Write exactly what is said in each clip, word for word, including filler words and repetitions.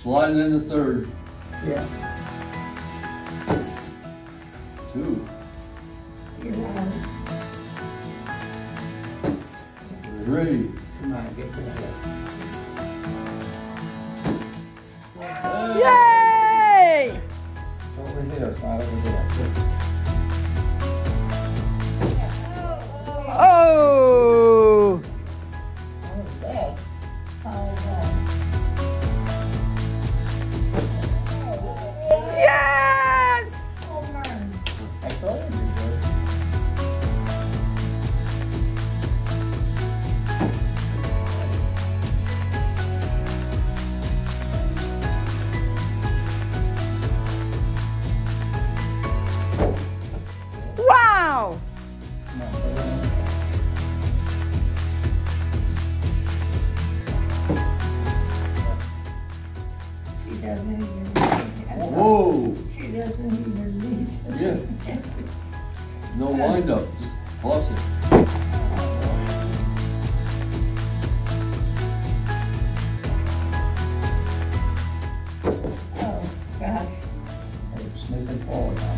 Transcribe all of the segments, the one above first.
Sliding in the third. Yeah. Two. You're on. Three. Come on, get rid of it. Yay! Over here, it's not over there. Oh! That was bad. Oh, well. Yes! Oh, man. I told you you did. Wow! Come on, put it in. She doesn't even need it. Whoa! She doesn't even need it. Yes. No wind up, just flush it. Oh, gosh. Hey, sneaking forward now.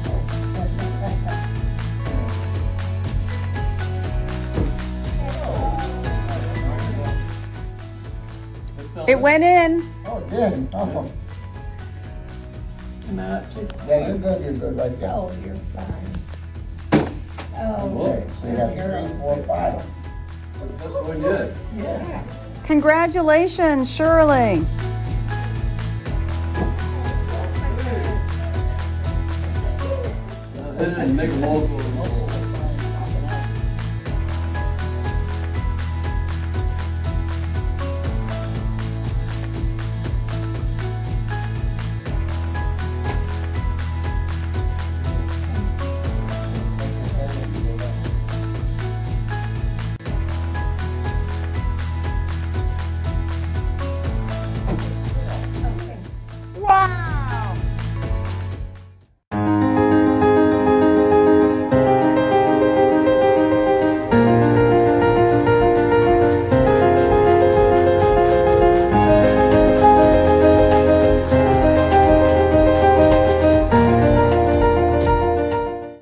It went in. Oh, it did. Oh, Not too yeah, you're good, you're good right there. Oh, you're fine. Oh. Okay, so you got three, four, five. That's what we did. Yeah. Congratulations, Shirley. Hit it and make a wall go.